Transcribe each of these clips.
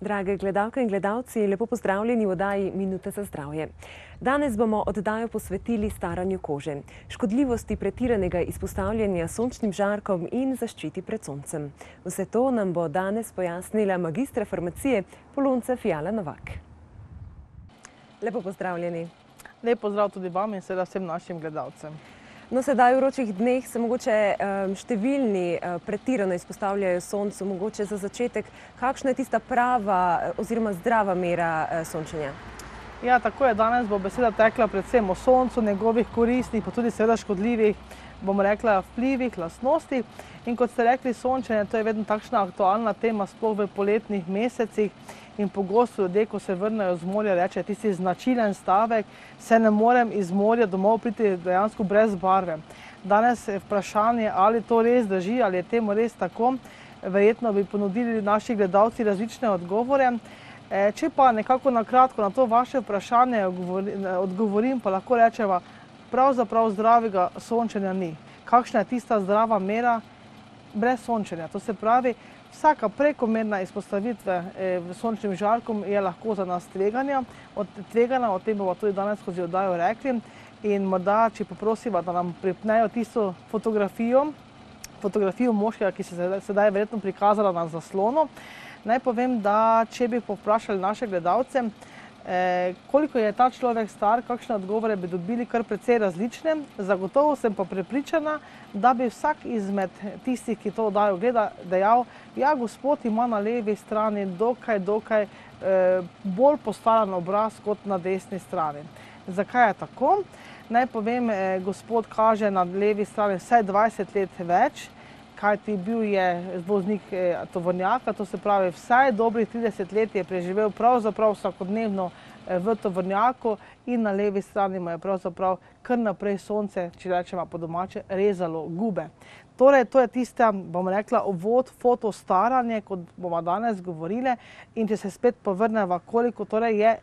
Drage gledalke in gledalci, lepo pozdravljeni v oddaji Minute za zdravje. Danes bomo oddajo posvetili staranju kože, škodljivosti pretiranega izpostavljanja sončnim žarkom in zaščiti pred soncem. Vse to nam bo danes pojasnila magistra farmacije Polonca Fijala Novak. Lepo pozdravljeni. Lep pozdrav tudi vam in seveda vsem našim gledalcem. No, sedaj v vročih dneh se mogoče številni pretirano izpostavljajo soncu. Mogoče za začetek, kakšna je tista prava oziroma zdrava mera sončenja? Ja, tako je. Danes bo beseda tekla predvsem o soncu, njegovih koristnih, pa tudi seveda škodljivih, bomo rekla, vplivih, lastnostih. In kot ste rekli, sončenje, to je vedno takšna aktualna tema, sploh v poletnih mesecih. In pogosto ljudje, ko se vrnejo z morja, reče tisti značilen stavek, se ne morem iz morja domov priti dejansko brez barve. Danes je vprašanje, ali to res drži, ali je temu res tako. Verjetno bi ponudili naši gledalci različne odgovore. Če pa nekako na kratko na to vaše vprašanje odgovorim, pa lahko rečeva, pravzaprav zdravega sončenja ni. Kakšna je tista zdrava mera brez sončenja? To se pravi, vsaka prekomerna izpostavitve sončnim žarkom je lahko za nas tvegana, o tem bomo tudi danes skozi oddajo rekli. In morda, če poprosiva, da nam pripnejo tisto fotografijo moškega, ki se sedaj verjetno prikazala na zaslonu. Naj povem, da če bi povprašali naše gledalce, koliko je ta človek star, kakšne odgovore bi dobili kar precej različne. Zagotovo sem pa prepričana, da bi vsak izmed tistih, ki to oddajo gleda, dejal, ja, gospod ima na levi strani dokaj bolj postaran obraz kot na desni strani. Zakaj je tako? Naj povem, gospod kaže na levi strani vsaj 20 let več, kajti bil je voznik tovornjaka, to se pravi vsaj dobrih 30 let je preživel pravzaprav vsakodnevno v tovornjaku in na levi strani mu je pravzaprav kar naprej sonce, če rečemo po domače, rezalo gube. Torej, to je tista, bomo rekla, uvod, fotostaranje, kot bomo danes govorile, in če se spet povrneva, koliko torej je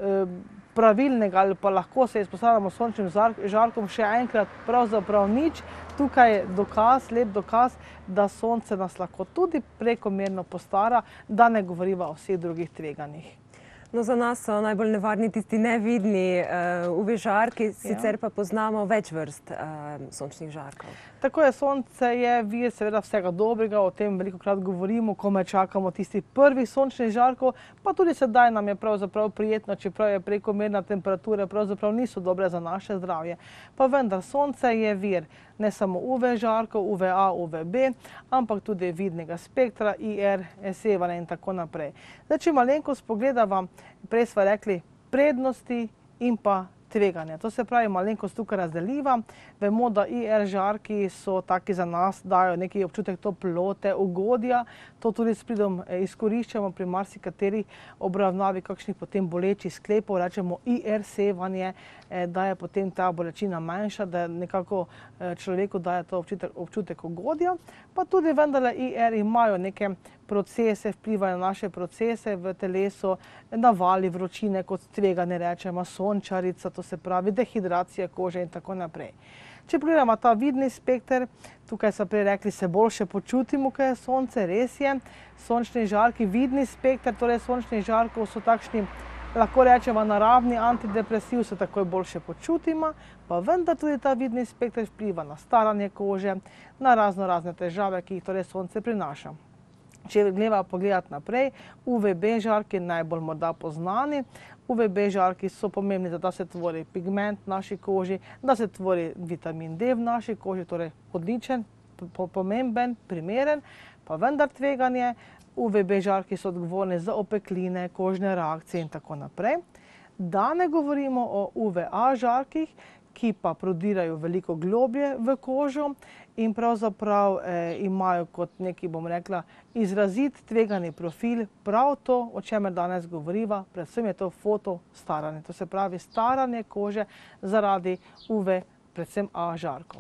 pravilnega ali pa lahko se izpostavljamo sončnim žarkom, še enkrat pravzaprav nič. Tukaj je dokaz, lep dokaz, da sonce nas lahko tudi prekomerno postara, da ne govoriva o vseh drugih tveganjih. No, za nas so najbolj nevarni tisti nevidni UV žarki, sicer pa poznamo več vrst sončnih žarkov. Tako je, sonce je vir seveda vsega dobrega, o tem velikokrat govorimo, ko me čakamo tistih prvih sončnih žarkov, pa tudi sedaj nam je pravzaprav prijetno, čeprav je prekomerna temperatura, pravzaprav niso dobre za naše zdravje. Pa vendar, sonce je vir ne samo UV žarkov, UVA, UVB, ampak tudi vidnega spektra, IR, sevanja in tako naprej. Zdaj, če malenkost pogledava, prej sva rekli prednosti in pa tveganja. To se pravi, malenkost tukaj razdeliva. Vemo, da IR žarki so taki za nas, dajo neki občutek toplote, ugodja. To tudi s pridom izkoriščamo pri marsikateri obravnavi kakšnih potem bolečih sklepov, rečemo IR sevanje, da je potem ta bolečina manjša, da nekako človeku daje to občutek ugodja. Pa tudi vendarle IR imajo neke procese, vplivajo na naše procese v telesu, navali vročine, kot tvegane rečemo, sončarica, to se pravi dehidracija kože in tako naprej. Če pogledamo ta vidni spekter, tukaj so prej rekli, se boljše počutimo, ko je sonce, res je. Sončni žarki, vidni spekter, torej sončnih žarkov so takšni, lahko rečemo, naravni antidepresiv, se takoj boljše počutimo, pa vendar tudi ta vidni spekter vpliva na staranje kože, na razne težave, ki jih torej sonce prinaša. Če greva pogledati naprej, UVB žarki najbolj morda poznani. UVB žarki so pomembni, da se tvori pigment v naši koži, da se tvori vitamin D v naši koži, torej odličen, pomemben, primeren, pa vendar tveganje. UVB žarki so odgovorni za opekline, kožne reakcije in tako naprej. Da ne govorimo o UVA žarkih, ki pa prodirajo veliko globlje v kožo in pravzaprav imajo kot neki, bom rekla, izrazit tvegani profil, prav to, o čemer danes govoriva, predvsem je to fotostaranje, to se pravi staranje kože zaradi UV, predvsem A žarkov.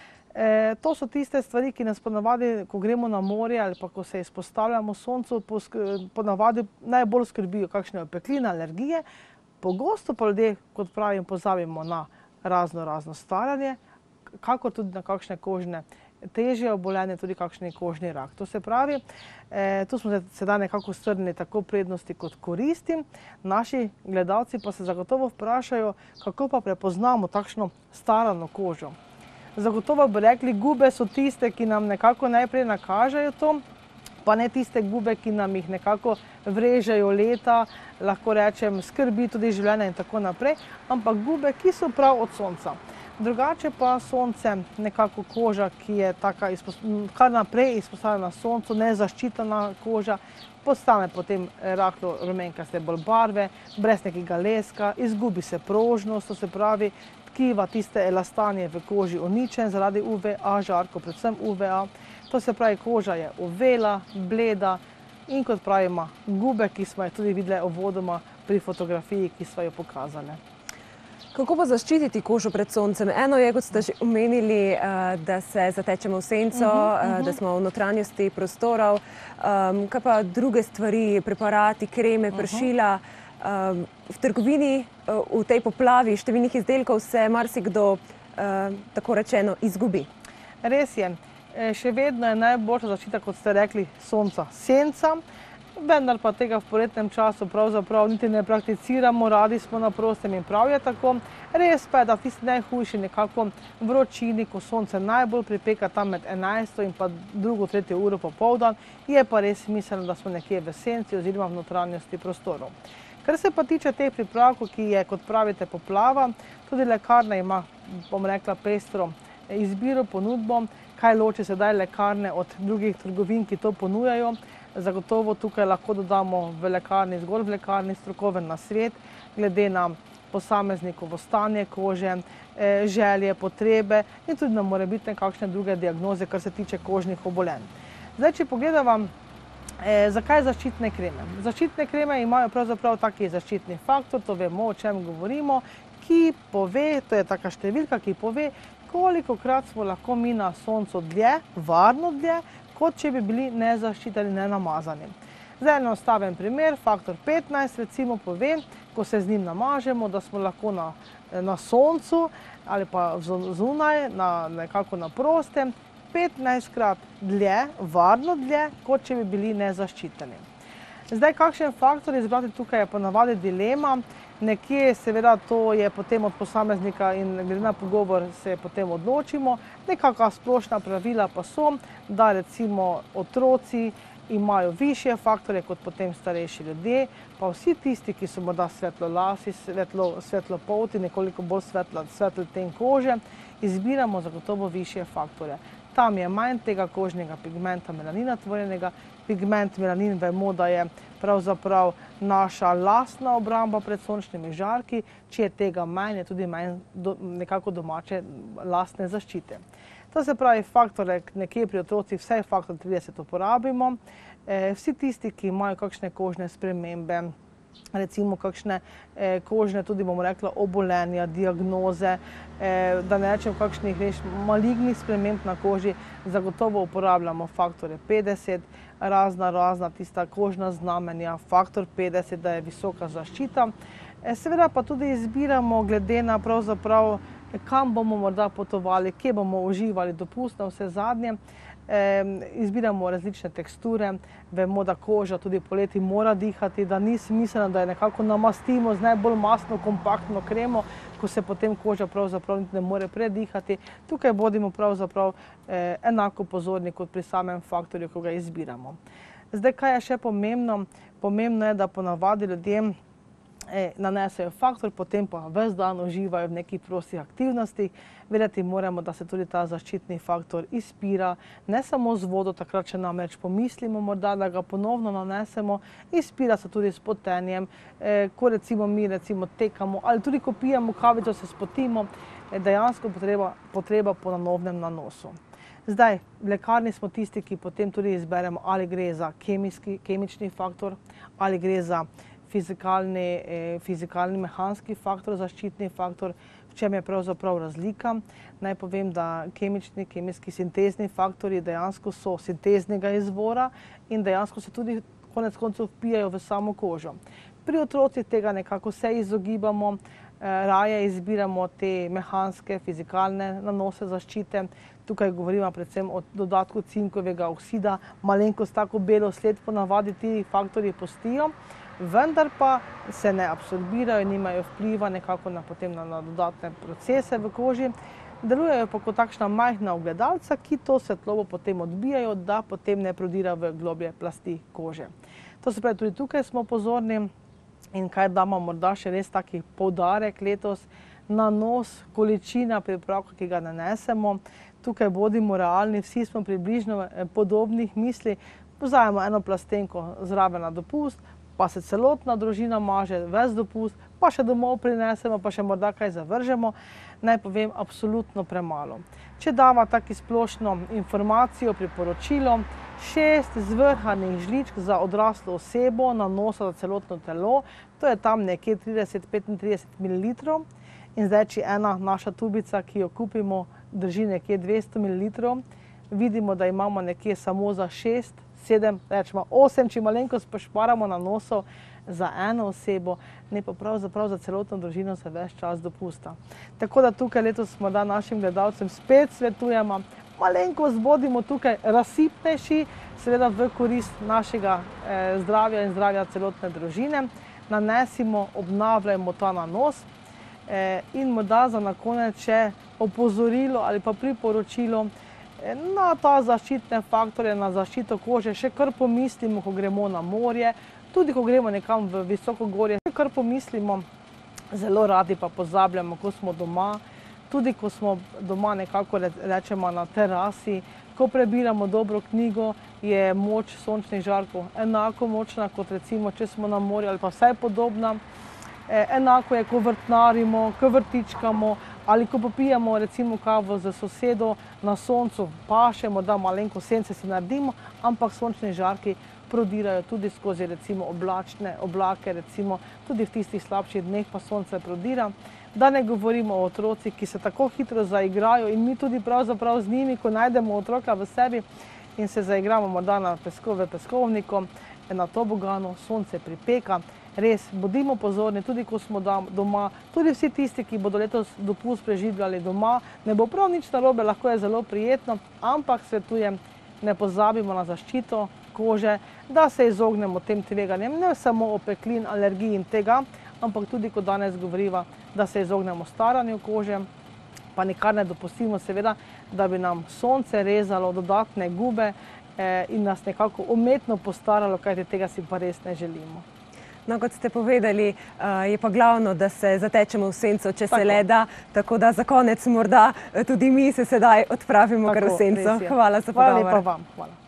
To so tiste stvari, ki nas ponavadi, ko gremo na morje ali pa ko se izpostavljamo soncu, ponavadi najbolj skrbijo kakšne opekline, alergije. Pogosto pa ljudje, kot pravim, pozabimo na razno staranje, kakor tudi na kakšne kožne težje obolenje, tudi kakšen kožni rak. To se pravi, tu smo sedaj nekako strnili tako prednosti kot koristi. Naši gledalci pa se zagotovo vprašajo, kako pa prepoznamo takšno starano kožo. Zagotovo bi rekli, gube so tiste, ki nam nekako najprej nakažejo to, pa ne tiste gube, ki nam jih nekako vrežejo leta, lahko rečem, skrbi tudi življenja in tako naprej, ampak gube, ki so prav od sonca. Drugače pa sonce, nekako koža, ki je taka kar naprej izpostavljena soncu, nezaščitena koža, postane potem rahlo rumenkaste bolj barve, brez nekega leska, izgubi se prožnost, to se pravi, tkiva, tiste elastan je v koži uničen zaradi UVA žarkov, predvsem UVA. To se pravi, koža je uvela, bleda in kot pravimo, gube, ki smo jih tudi videli uvodoma pri fotografiji, ki smo jo pokazali. Kako pa zaščititi kožo pred soncem? Eno je, kot ste že omenili, da se zatečemo v senco, da smo v notranjosti prostorov. Kaj pa druge stvari, preparati, kreme, pršila? V trgovini, v tej poplavi številnih izdelkov se marsikdo, tako rečeno, izgubi. Res je. Še vedno je najboljša zaščita, kot ste rekli, sonca, senca, vendar pa tega v poletnem času pravzaprav niti ne prakticiramo, radi smo na prostem in prav je tako. Res pa je, da tisti najhujši nekako vročini, ko sonce najbolj pripeka tam med 11. in pa 2., 3. uro popoldan, je pa res smiselno, da smo nekje v senci oziroma v notranjosti prostorov. Kar se pa tiče teh pripravkov, ki je, kot pravite, poplava, tudi lekarna ima, bom rekla, pestro izbiro, ponudbo, kaj loči sedaj lekarne od drugih trgovin, ki to ponujajo. Zagotovo tukaj lahko dodamo v lekarni, zgolj v lekarni, strokoven nasvet, glede na posameznikovo stanje kože, želje, potrebe in tudi na morebitne kakšne druge diagnoze, kar se tiče kožnih obolenj. Zdaj, če pogledam, zakaj zaščitne kreme? Zaščitne kreme imajo pravzaprav taki zaščitni faktor, to vemo, o čem govorimo, ki pove, to je taka številka, ki pove, kolikokrat smo lahko mi na soncu dlje, varno dlje, kot če bi bili nezaščiteni, nenamazani. Zdaj enostaven primer, faktor 15 recimo pove, ko se z njim namažemo, da smo lahko na soncu ali pa zunaj, nekako na prostem, 15krat dlje, varno dlje, kot če bi bili nezaščiteni. Zdaj, kakšen faktor izbrati tukaj je ponavadi dilema. Nekje seveda to je potem od posameznika in glede na pogovor se potem odločimo. Nekakva splošna pravila pa so, da recimo otroci imajo višje faktorje kot potem starejši ljudje, pa vsi tisti, ki so morda svetlolasi, svetlopolti, nekoliko bolj svetl ten kože, izbiramo zagotovo višje faktorje. Tam je manj tega kožnega pigmenta melanina tvorjenega. Pigment melanin vemo, da je pravzaprav naša lastna obramba pred sončnimi žarki, če je tega manj, je tudi manj nekako domače lastne zaščite. To se pravi, faktore nekje pri otrocih, vsaj faktor 30 uporabimo. Vsi tisti, ki imajo kakšne kožne spremembe, recimo kakšne kožne, tudi bomo rekla, obolenja, diagnoze, da ne rečem kakšnih malignih sprememb na koži, zagotovo uporabljamo faktore 50, razna tista kožna znamenja, faktor 50, da je visoka zaščita. Seveda pa tudi izbiramo glede na pravzaprav, kam bomo morda potovali, kje bomo uživali dopust na vse zadnje. Izbiramo različne teksture, vemo, da koža tudi poleti mora dihati, da ni smiselno, da je nekako namastimo z najbolj mastno, kompaktno kremo, ko se potem koža pravzaprav ne more predihati. Tukaj bodimo pravzaprav enako pozorni kot pri samem faktorju, ko ga izbiramo. Zdaj, kaj je še pomembno? Pomembno je, da ponavadi ljudje nanesejo faktor, potem pa ves dan uživajo v nekih prostih aktivnostih. Vedeti moramo, da se tudi ta zaščitni faktor izpira, ne samo z vodo, takrat, če namreč pomislimo morda, da ga ponovno nanesemo, izpira se tudi s potenjem, ko recimo mi tekamo ali tudi ko pijemo kavico, se spotimo, dejansko potreba po nanovnem nanosu. Zdaj, v lekarni smo tisti, ki potem tudi izberemo, ali gre za kemični faktor, ali gre za fizikalni, mehanski faktor, zaščitni faktor, v čem je pravzaprav razlika. Naj povem, da kemijski sintezni faktorji dejansko so sinteznega izvora in dejansko se tudi konec koncev vpijajo v samo kožo. Pri otrocih tega nekako se izogibamo, raje izbiramo te mehanske, fizikalne nanose zaščite. Tukaj govorimo predvsem o dodatku cinkovega oksida, malenkost tako belo sled ponavadi ti faktorji pustijo, vendar pa se ne absorbirajo, nimajo vpliva nekako na dodatne procese v koži. Delujejo pa kot takšna majhna ogledalca, ki to svetlobo potem odbijajo, da potem ne prodira v globlje plasti kože. To se pravi, tudi tukaj smo pozorni in kaj damo morda še res taki poudarek letos na nos, količina pripravka, ki ga nanesemo. Tukaj bodimo realni, vsi smo približno podobnih misli. Vzamemo eno plastenko zraven na dopust, pa se celotna družina maže, ves dopust, pa še domov prinesemo, pa še morda kaj zavržemo. Naj povem, absolutno premalo. Če dava tako splošno informacijo, priporočilo, 6 zvrhanih žličk za odraslo osebo nanosa za celotno telo, to je tam nekje 30–35 ml. In zdaj, če ena naša tubica, ki jo kupimo, drži nekje 200 ml, vidimo, da imamo nekje samo za 6, 7, rečemo 8, če malenkost pošparamo nanosov za eno osebo, ne pa pravzaprav za celotno družino za ves čas dopusta. Tako da tukaj letos morda našim gledalcem spet svetujemo, malenkost bodimo tukaj razsipnejši, seveda v korist našega zdravja in zdravja celotne družine. Nanesimo, obnavljajmo ta nanos in morda za na konec še opozorilo ali pa priporočilo na ta zaščitne faktorje, na zaščito kože, še kar pomislimo, ko gremo na morje, tudi ko gremo nekam v visoko gorje, še kar pomislimo, zelo radi pa pozabljamo, ko smo doma, tudi ko smo doma nekako rečemo na terasi, ko prebiramo dobro knjigo, je moč sončnih žarkov enako močna, kot recimo, če smo na morju ali pa vsaj podobna. Enako je, ko vrtnarimo, ko vrtičkamo ali ko popijemo recimo kavo z sosedo na soncu, pašemo, da malenko sence si naredimo, ampak sončni žarki prodirajo tudi skozi recimo oblačne oblake, recimo tudi v tistih slabših dneh pa sonce prodira. Da ne govorimo o otrocih, ki se tako hitro zaigrajo in mi tudi pravzaprav z njimi, ko najdemo otroka v sebi in se zaigramo morda na peskovniku, na toboganu, sonce pripeka. Res, bodimo pozorni, tudi ko smo doma, tudi vsi tisti, ki bodo letos dopust preživljali doma, ne bo prav nič narobe, lahko je zelo prijetno, ampak svetujem, ne pozabimo na zaščito kože, da se izognemo tem tveganjem, ne samo opeklin, alergij in tega, ampak tudi, kot danes govoriva, da se izognemo staranju kože, pa nikar ne dopustimo seveda, da bi nam sonce rezalo dodatne gube in nas nekako umetno postaralo, kajti tega si pa res ne želimo. No, kot ste povedali, je pa glavno, da se zatečemo v senco, če se le da, tako da za konec morda tudi mi se sedaj odpravimo kar v senco. Hvala za pogovor. Hvala lepa vam. Hvala.